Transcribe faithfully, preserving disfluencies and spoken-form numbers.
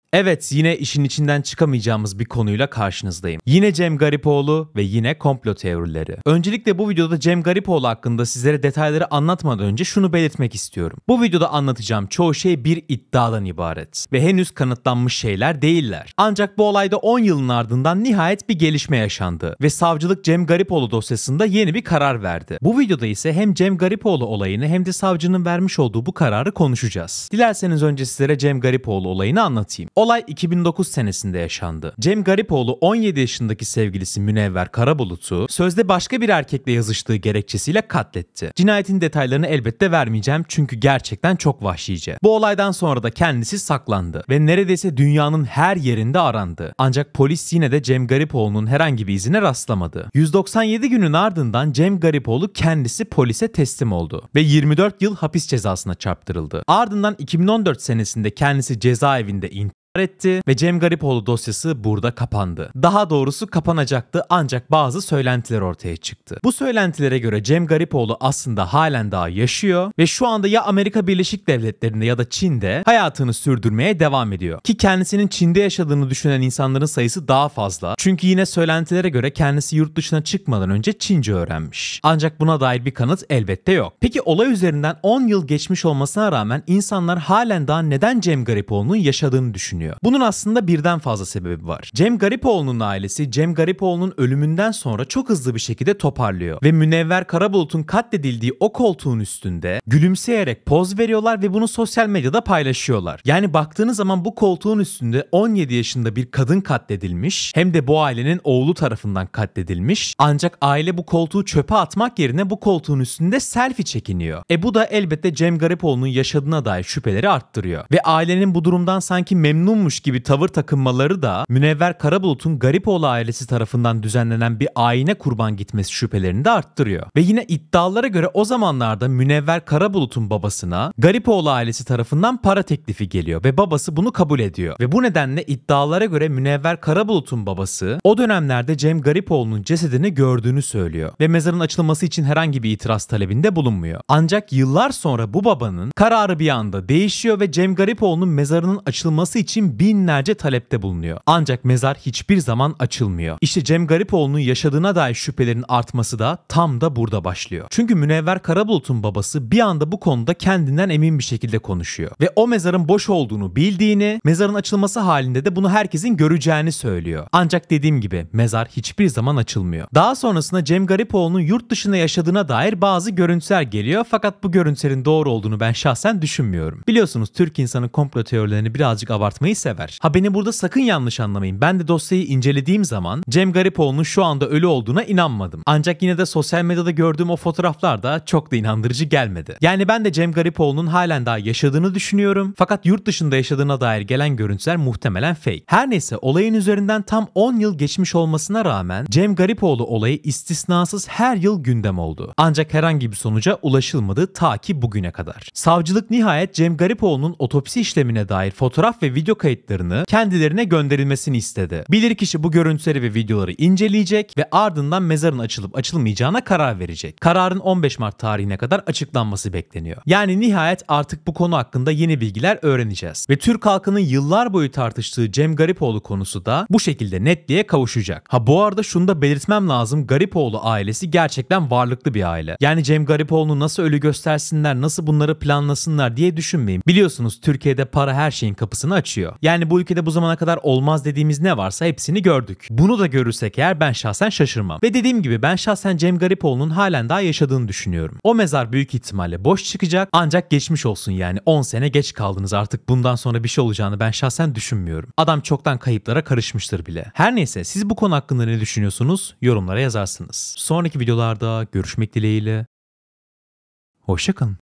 Evet, yine işin içinden çıkamayacağımız bir konuyla karşınızdayım. Yine Cem Garipoğlu ve yine komplo teorileri. Öncelikle bu videoda Cem Garipoğlu hakkında sizlere detayları anlatmadan önce şunu belirtmek istiyorum. Bu videoda anlatacağım çoğu şey bir iddiadan ibaret ve henüz kanıtlanmış şeyler değiller. Ancak bu olayda on yılın ardından nihayet bir gelişme yaşandı ve savcılık Cem Garipoğlu dosyasında yeni bir karar verdi. Bu videoda ise hem Cem Garipoğlu olayını hem de savcının vermiş olduğu bu kararı konuşacağız. Dilerseniz önce sizlere Cem Garipoğlu olayını anlatayım. Olay iki bin dokuz senesinde yaşandı. Cem Garipoğlu on yedi yaşındaki sevgilisi Münevver Karabulut'u sözde başka bir erkekle yazıştığı gerekçesiyle katletti. Cinayetin detaylarını elbette vermeyeceğim çünkü gerçekten çok vahşice. Bu olaydan sonra da kendisi saklandı ve neredeyse dünyanın her yerinde arandı. Ancak polis yine de Cem Garipoğlu'nun herhangi bir izine rastlamadı. yüz doksan yedi günün ardından Cem Garipoğlu kendisi polise teslim oldu ve yirmi dört yıl hapis cezasına çarptırıldı. Ardından iki bin on dört senesinde kendisi cezaevinde intihar etti ve Cem Garipoğlu dosyası burada kapandı. Daha doğrusu kapanacaktı ancak bazı söylentiler ortaya çıktı. Bu söylentilere göre Cem Garipoğlu aslında halen daha yaşıyor ve şu anda ya Amerika Birleşik Devletleri'nde ya da Çin'de hayatını sürdürmeye devam ediyor. Ki kendisinin Çin'de yaşadığını düşünen insanların sayısı daha fazla. Çünkü yine söylentilere göre kendisi yurt dışına çıkmadan önce Çince öğrenmiş. Ancak buna dair bir kanıt elbette yok. Peki olay üzerinden on yıl geçmiş olmasına rağmen insanlar halen daha neden Cem Garipoğlu'nun yaşadığını düşünüyor? Bunun aslında birden fazla sebebi var. Cem Garipoğlu'nun ailesi Cem Garipoğlu'nun ölümünden sonra çok hızlı bir şekilde toparlıyor ve Münevver Karabulut'un katledildiği o koltuğun üstünde gülümseyerek poz veriyorlar ve bunu sosyal medyada paylaşıyorlar. Yani baktığınız zaman bu koltuğun üstünde on yedi yaşında bir kadın katledilmiş, hem de bu ailenin oğlu tarafından katledilmiş. Ancak aile bu koltuğu çöpe atmak yerine bu koltuğun üstünde selfie çekiniyor. E bu da elbette Cem Garipoğlu'nun yaşadığına dair şüpheleri arttırıyor ve ailenin bu durumdan sanki memnun gibi tavır takınmaları da Münevver Karabulut'un Garipoğlu ailesi tarafından düzenlenen bir ayine kurban gitmesi şüphelerini de arttırıyor. Ve yine iddialara göre o zamanlarda Münevver Karabulut'un babasına Garipoğlu ailesi tarafından para teklifi geliyor ve babası bunu kabul ediyor. Ve bu nedenle iddialara göre Münevver Karabulut'un babası o dönemlerde Cem Garipoğlu'nun cesedini gördüğünü söylüyor ve mezarın açılması için herhangi bir itiraz talebinde bulunmuyor. Ancak yıllar sonra bu babanın kararı bir anda değişiyor ve Cem Garipoğlu'nun mezarının açılması için binlerce talepte bulunuyor. Ancak mezar hiçbir zaman açılmıyor. İşte Cem Garipoğlu'nun yaşadığına dair şüphelerin artması da tam da burada başlıyor. Çünkü Münevver Karabulut'un babası bir anda bu konuda kendinden emin bir şekilde konuşuyor. Ve o mezarın boş olduğunu bildiğini, mezarın açılması halinde de bunu herkesin göreceğini söylüyor. Ancak dediğim gibi mezar hiçbir zaman açılmıyor. Daha sonrasında Cem Garipoğlu'nun yurt dışında yaşadığına dair bazı görüntüler geliyor fakat bu görüntülerin doğru olduğunu ben şahsen düşünmüyorum. Biliyorsunuz Türk insanı komplo teorilerini birazcık abartmayı sever. Ha beni burada sakın yanlış anlamayın. Ben de dosyayı incelediğim zaman Cem Garipoğlu'nun şu anda ölü olduğuna inanmadım. Ancak yine de sosyal medyada gördüğüm o fotoğraflar da çok da inandırıcı gelmedi. Yani ben de Cem Garipoğlu'nun halen daha yaşadığını düşünüyorum. Fakat yurt dışında yaşadığına dair gelen görüntüler muhtemelen fake. Her neyse olayın üzerinden tam on yıl geçmiş olmasına rağmen Cem Garipoğlu olayı istisnasız her yıl gündem oldu. Ancak herhangi bir sonuca ulaşılmadı ta ki bugüne kadar. Savcılık nihayet Cem Garipoğlu'nun otopsi işlemine dair fotoğraf ve video kayıtlarını kendilerine gönderilmesini istedi. Bilirkişi bu görüntüleri ve videoları inceleyecek ve ardından mezarın açılıp açılmayacağına karar verecek. Kararın on beş Mart tarihine kadar açıklanması bekleniyor. Yani nihayet artık bu konu hakkında yeni bilgiler öğreneceğiz. Ve Türk halkının yıllar boyu tartıştığı Cem Garipoğlu konusu da bu şekilde netliğe kavuşacak. Ha bu arada şunu da belirtmem lazım. Garipoğlu ailesi gerçekten varlıklı bir aile. Yani Cem Garipoğlu'nu nasıl ölü göstersinler, nasıl bunları planlasınlar diye düşünmeyin. Biliyorsunuz Türkiye'de para her şeyin kapısını açıyor. Yani bu ülkede bu zamana kadar olmaz dediğimiz ne varsa hepsini gördük. Bunu da görürsek eğer ben şahsen şaşırmam. Ve dediğim gibi ben şahsen Cem Garipoğlu'nun halen daha yaşadığını düşünüyorum. O mezar büyük ihtimalle boş çıkacak ancak geçmiş olsun yani on sene geç kaldınız, artık bundan sonra bir şey olacağını ben şahsen düşünmüyorum. Adam çoktan kayıplara karışmıştır bile. Her neyse siz bu konu hakkında ne düşünüyorsunuz? Yorumlara yazarsınız. Sonraki videolarda görüşmek dileğiyle. Hoşça kalın.